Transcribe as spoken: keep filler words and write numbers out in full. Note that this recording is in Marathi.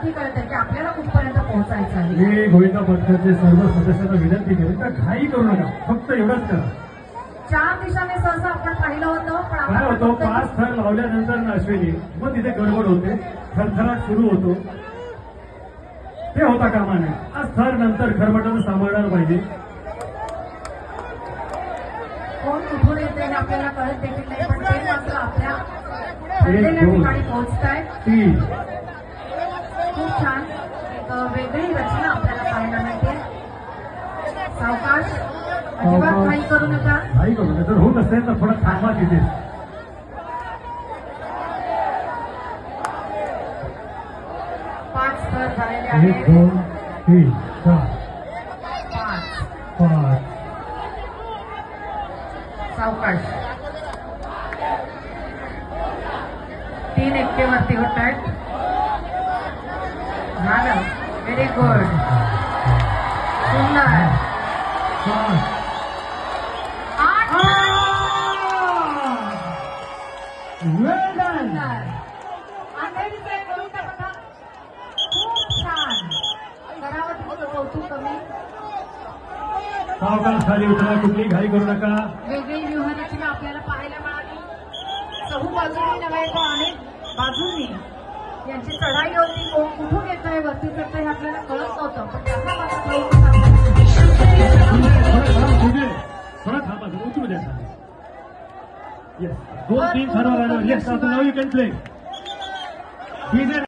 नक्की कळतं की आपल्याला कुठपर्यंत पोहोचायचं आहे. मी गोविंदा पथकाचे सर्व सदस्यांना विनंती करेन तर घाई करू नका, फक्त एवढंच करा. चार दिशाने सहसा आपण पाहिलं होतं, पण काय आपण होतं, फक्त पाच थर लावल्यानंतर ना अश्विनी मग तिथे गडबड होते, थरथराट सुरू होतो, ते होता कामा नये. आज थर नंतर खरबटानं सांभाळणार पाहिजे. कोण कुठून येते हे आपल्याला कळत देखील नाही, पण ते मात्र आपल्या ठरलेल्या ठिकाणी पोहोचतायत. तीन खूप छान एक वेगळी रचना आपल्याला पाहायला मिळते. सावकाश, अजिबात घाई करू नका. घाई करू नका, जर होत असेल तर थोडं थांबा तिथे. पाच स्तर झालेले एक आहेत. दोन तीन चार पाच. पाच. सावकाश. तीन एकटेवरती होत आहेत. झालं. Very good. सुंदर. सात. आठ. Well done. सुंदर. अंधेरीचे गोविंदा पथक खूप छान. करावं तितकं कौतुक कमी. सावकाश खाली उतरा, कुठली घाई करू नका. वेगळी व्यूहरचना आपल्याला पाहायला मिळाली. चहू बाजूनी नव्हे तर अनेक बाजूंनी यांची चढाई होती. कोण कुठून येतंय, वरती फिरतंय हे आपल्याला कळत नव्हतं, पण त्याचा मात्र थोडा थांबा, उतरू द्या. येस, दोन तीन सर्व येस, आता नाव यू कॅन प्ले.